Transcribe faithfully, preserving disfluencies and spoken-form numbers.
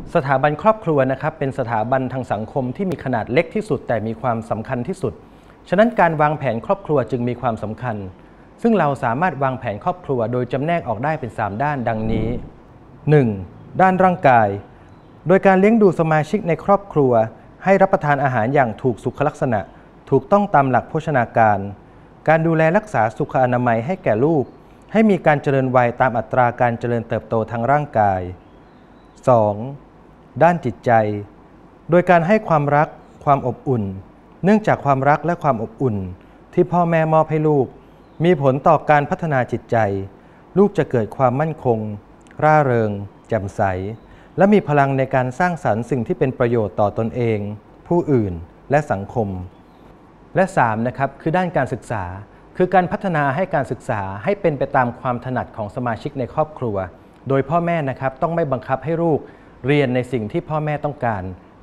สถาบันครอบครัวนะครับเป็นสถาบันทางสังคมที่มีขนาดเล็กที่สุดแต่มีความสำคัญที่สุดฉะนั้นการวางแผนครอบครัวจึงมีความสำคัญซึ่งเราสามารถวางแผนครอบครัวโดยจำแนกออกได้เป็นสามด้านดังนี้ หนึ่ง. ด้านร่างกายโดยการเลี้ยงดูสมาชิกในครอบครัวให้รับประทานอาหารอย่างถูกสุขลักษณะถูกต้องตามหลักโภชนาการการดูแลรักษาสุขอนามัยให้แก่ลูกให้มีการเจริญวัยตามอัตราการเจริญเติบโตทางร่างกาย สอง. ด้านจิตใจโดยการให้ความรักความอบอุ่นเนื่องจากความรักและความอบอุ่นที่พ่อแม่มอบให้ลูกมีผลต่อการพัฒนาจิตใจลูกจะเกิดความมั่นคงร่าเริงแจ่มใสและมีพลังในการสร้างสรรค์สิ่งที่เป็นประโยชน์ต่อตนเองผู้อื่นและสังคมและสามนะครับคือด้านการศึกษาคือการพัฒนาให้การศึกษาให้เป็นไปตามความถนัดของสมาชิกในครอบครัวโดยพ่อแม่นะครับต้องไม่บังคับให้ลูกเรียนในสิ่งที่พ่อแม่ต้องการ